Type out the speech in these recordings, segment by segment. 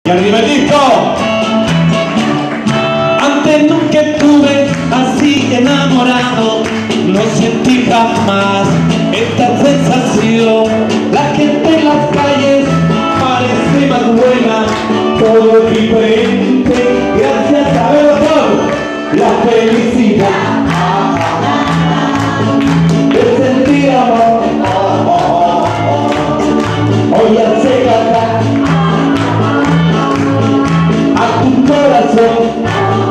Y arriba el disco. Antes nunca estuve así enamorado, no sentí jamás esta sensación. La gente en las calles parece más buena, todo es diferente, gracias a Dios por la felicidad de sentir amor. Hoy hace cantar a tu corazón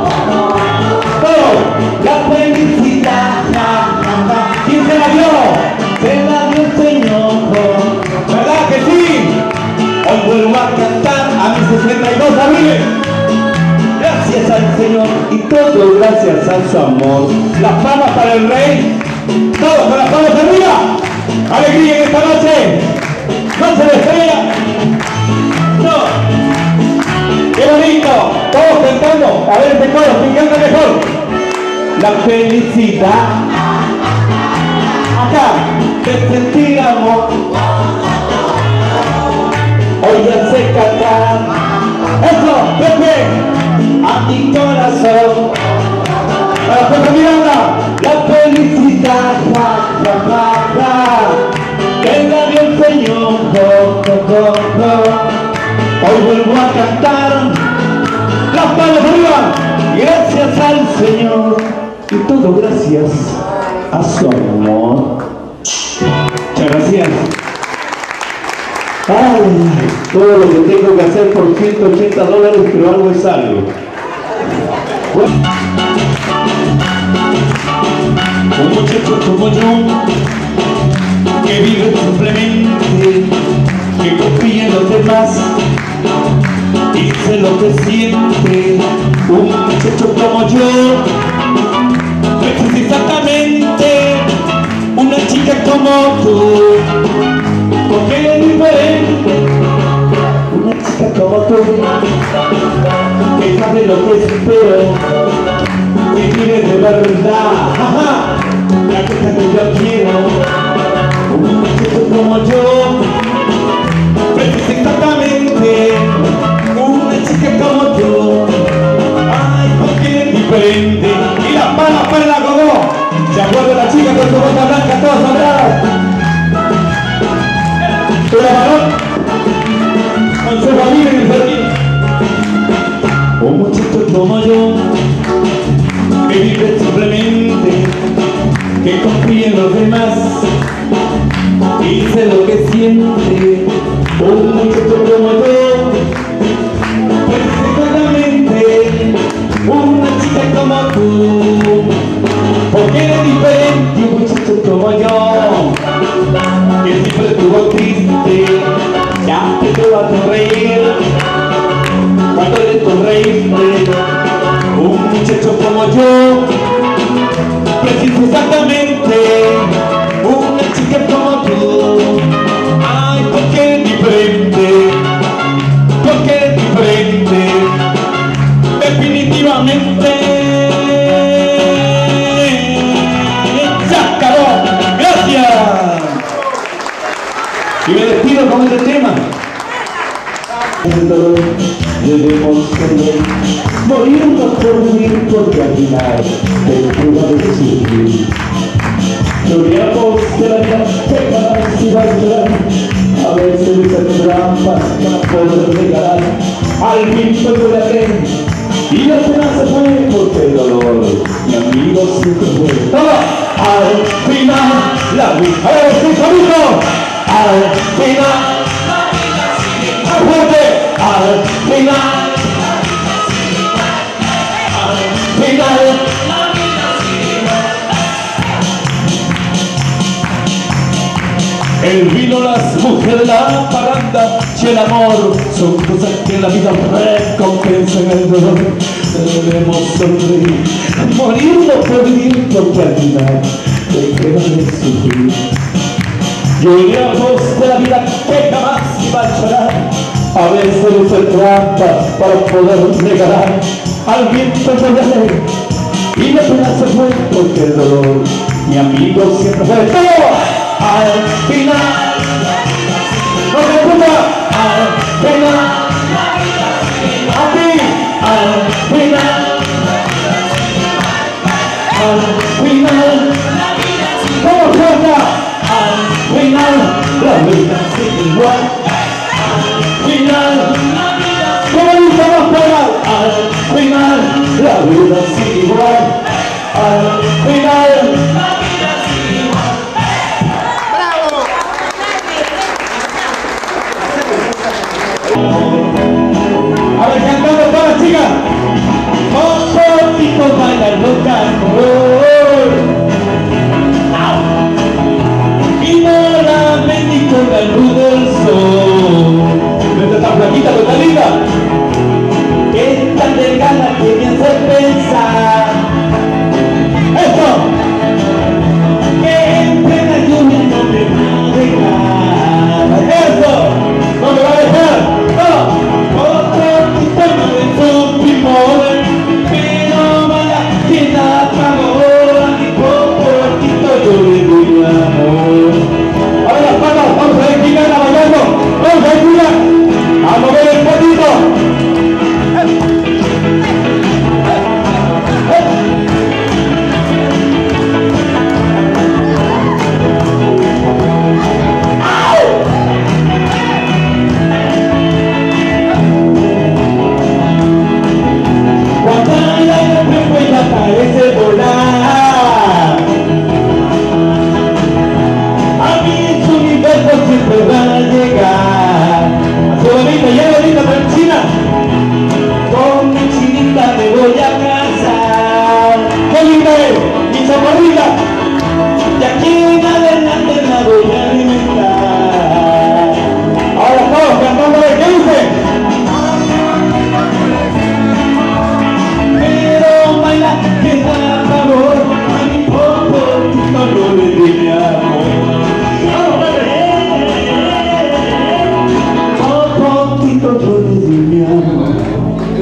la felicidad. ¿Quién se la dio? Se la dio el Señor, ¿verdad que sí? Hoy vuelvo a cantar a mis 62 abriles. Gracias al Señor y todo gracias a su amor. Las palmas para el Rey. Todos con las palmas arriba. Alegría en esta noche. No se despega. No. ¡Qué bonito! Todos cantando. A ver este coro, ¿quién canta mejor? La felicidad. Acá, de sentir amor. Hoy hace cantar. Eso, de pie. A mi corazón. A la Fuerza Miranda. La felicidad. Que la dio el Señor. Hoy vuelvo a cantar. Las palmas arriba. Gracias al Señor y todo gracias a su amor. Muchas gracias. Ay, todo lo que tengo que hacer por $180, pero algo es algo. Bueno. Un muchacho como yo, que vive simplemente, que confía en los demás, dice lo que siente. Un muchacho como yo, es exactamente una chica como tú, porque es diferente. Una chica como tú, que sabe lo que espero, que vive de verdad, la chica que yo quiero. Un muchacho como yo, es exactamente una chica como tú. Ay, porque es diferente. Y las manos para la gogó. ¿Se acuerda la chica con su bota blanca, todas sobradas? Su varón con su familia en el jardín. Un muchacho como yo, que vive simplemente, que confía en los demás, dice lo que siente. Un muchacho como yo, exactamente una chica como tú, porque eres diferente. Un muchacho como yo, que siempre estuvo triste, ya te va a sonreír cuando le sonreíste. Un muchacho como yo, preciso exactamente una chica como tú. Ay, porque eres diferente, porque eres diferente, definitivamente. ¡Se acabó! ¡Gracias! Y me despido con este tema. Debemos tener, morirnos por vivir, porque al final después de sufrir. Lloramos de la vida pegadas y bailar, a veces hacen trampas para poder regalar al viento de la gente. Y la pena se fue porque el dolor, mi amigo, siempre fue. ¡Todo! Al final, la vida. ¡A ver, sus amigos! Al final, la vida sigue igual. ¡Fuerte! Al final, al final, la vida sigue igual. El vino, las mujeres, la parranda y el amor son cosas que en la vida recompensan el dolor. Debemos sonreír, morirnos por vivir, porque al final te queda de sufrir. Lloramos de la vida que jamás iba a llorar, a veces hacer trampas para poder regalar al viento de la ley. Y la pena se fue porque el dolor, mi amigo, siempre fue. ¡Todo! Al final, no se escucha, al final, vida sigue igual, al final. A ver, cantando todas las chicas. Popotitos bailan los cangos. Y no la bendito la luz del sol. Nuestra tan flaquita, tan linda. Que es tan delgada que me hace pensar. ¡Eso! Que entre la lluvia no me va a dejar. ¡Eso! ¡No me va a dejar! ¡No! Otro tipo no es un pimón, pero vaya que la pagó. A mi popoquito yo le doy amor. A ver las manos, vamos a ver quién gana bailando. Vamos a ver, mira, a mover el potito. Parece volar. A mí su universo siempre va a llegar. Así bonita, ya bonita, China. Con mi chinita me voy a casar. ¡Qué linda es! ¡Mi chaparrita! Y aquí en adelante la voy a alimentar. Ahora todos cantando, ¿qué dice? Que da favor a mi popoquito no le dé mi amor. Popoquito no le dé mi amor. Y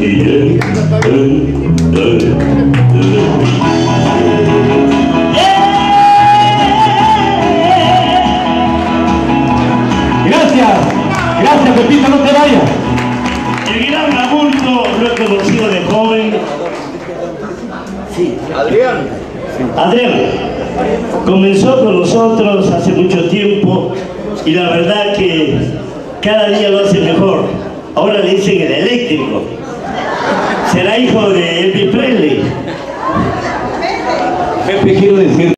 gracias Pepito, no te vayas. El gran Abulto lo he conocido de joven. Sí, Adrián. Adrián comenzó con nosotros hace mucho tiempo y la verdad que cada día lo hace mejor. Ahora le dicen el eléctrico. Será hijo de Elvis Presley. Pepe, quiero decir